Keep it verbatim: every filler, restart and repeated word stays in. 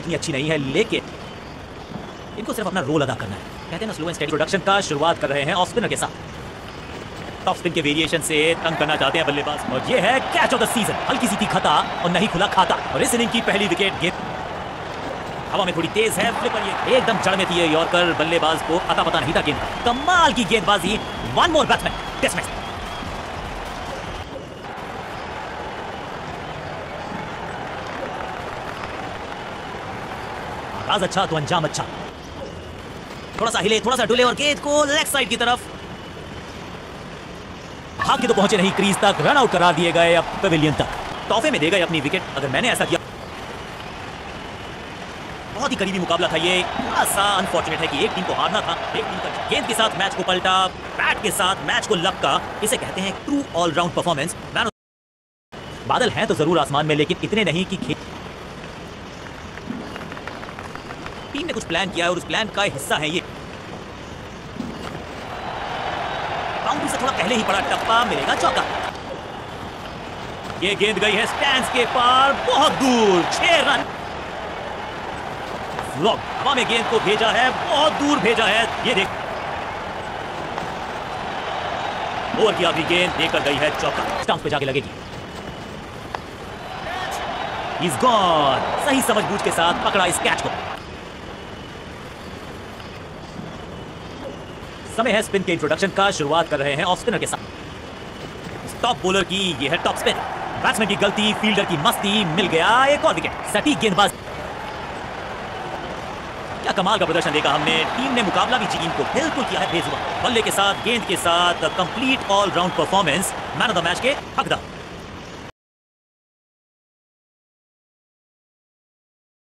उतनी अच्छी नहीं है, लेकिन इनको सिर्फ अपना रोल अदा करना है। कहते हैं ना स्लो एंड स्टेडी। प्रोडक्शन का शुरुआत कर रहे हैं ऑफ स्पिनर के साथ। टॉप स्पिन के वेरिएशन से तंग करना चाहते हैं बल्लेबाज, और ये है कैच ऑफ द सीजन। हल्की सी थी खता और नहीं खुला खाता, और इस इनिंग की पहली विकेट। गेंद हवा में थोड़ी तेज है, फ्लिपर ये एकदम जड़ में थी ये यॉर्कर। बल्लेबाज को अता पता नहीं था गेंद का। कमाल की गेंदबाजी। One more batsman dismiss. आगाज अच्छा तो अंजाम अच्छा। थोड़ा सा हिले, थोड़ा सा डुले और गेंद को लेग साइड की तरफ भाग के तो पहुंचे नहीं क्रीज तक, रन आउट करार दिए गए अब पेविलियन तक। तोहफे में दे गए अपनी विकेट। अगर मैंने ऐसा किया, बहुत ही करीबी मुकाबला था ये। थोड़ा सा अनफॉर्चुनेट है कि एक टीम को हारना था, एक टीम का गेंद के साथ मैच को पलटा, बैट के साथ मैच को लपका। इसे कहते हैं ट्रू ऑलराउंड परफॉर्मेंस। बादल हैं तो जरूर आसमान में, लेकिन इतने नहीं कि खेल टीम ने कुछ प्लान किया है और उस प्लान का हिस्सा है ये। बाउंड्री से थोड़ा पहले ही पड़ा टप्पा, मिलेगा चौका। ये गेंद गई है स्टैंड्स के पार, बहुत दूर, छह रन। फ्लॉग हवा में गेंद को भेजा है, बहुत दूर भेजा है। ये देख, ओवर की आखिरी गेंद देकर गई है चौका। स्टंप पे जाके लगेगी। He's gone। सही समझबूझ के साथ पकड़ा इस कैच को। समय है स्पिन के इंट्रोडक्शन का। शुरुआत कर रहे हैं ऑफ स्पिनर के साथ। टॉप बॉलर की ये है टॉप स्पिन। बैट्समैन की गलती, फील्डर की मस्ती, मिल गया एक और विकेट। सटीक गेंदबाज। क्या कमाल का प्रदर्शन देखा हमने। टीम ने मुकाबला भी टीम को बिल्कुल किया है बेजुबान। बल्ले के साथ, गेंद के साथ complete all round performance. Man of the match के हकदार।